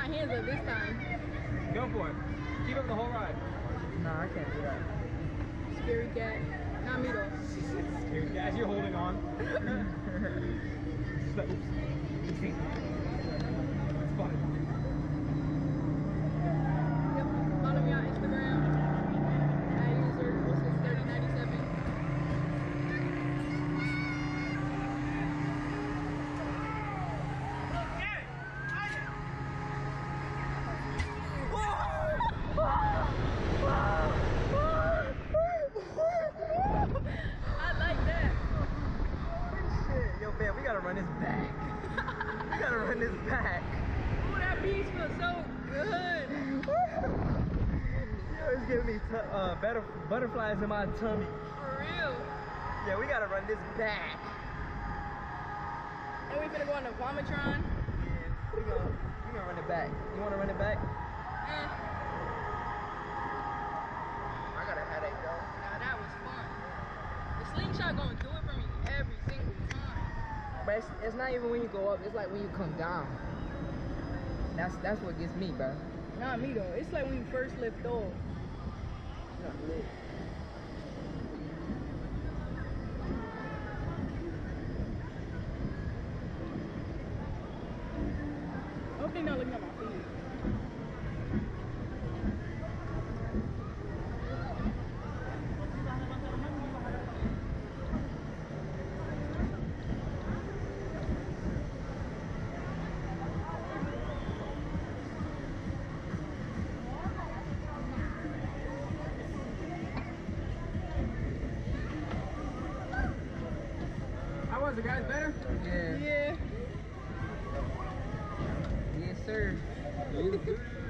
hands up this time. Go for it. Keep up the whole ride. Nah, I can't do that. Scary cat. Not me though. Dude, as you're holding on. Just like, oops. It's funny. Yep. Follow me on Instagram. User 063097. I like that. Shit, yo, man, we gotta run this back. We gotta run this back. Ooh, that beach feels so good. Yo, it's giving me butterflies in my tummy. For real. Yeah, we gotta run this back. And we finna go on the Vomitron. Yeah, we gonna run it back. You wanna run it back? I got a headache though. Nah, that was fun. The slingshot gonna do it for me every single time. But it's not even when you go up, it's like when you come down. That's what gets me, bro. Not me though. It's like when you first lift off. I hope they're not looking at my feet. How was it, guys? Better? Yeah. Yeah. Yes, sir.